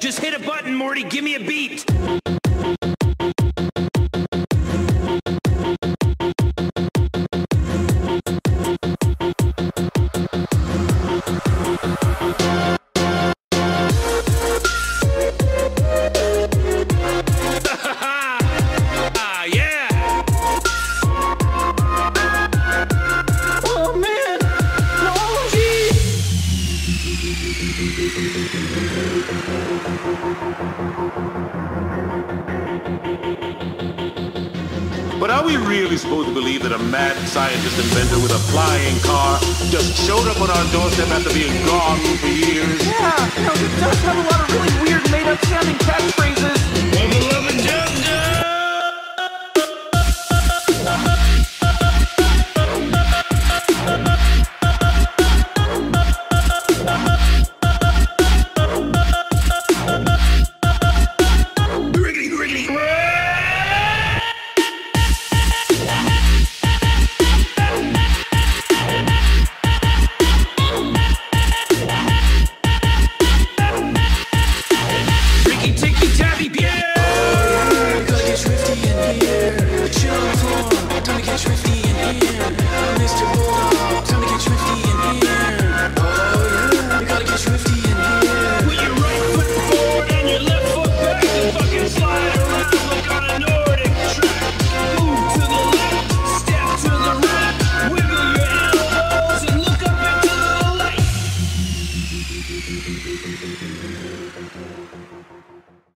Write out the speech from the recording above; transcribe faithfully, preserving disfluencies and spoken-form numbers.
Just hit a button, Morty. Give me a beat. But are we really supposed to believe that a mad scientist inventor with a flying car just showed up on our doorstep after being gone for years? Yeah, you know, he does have a lot of really weird made-up sounding catchphrases.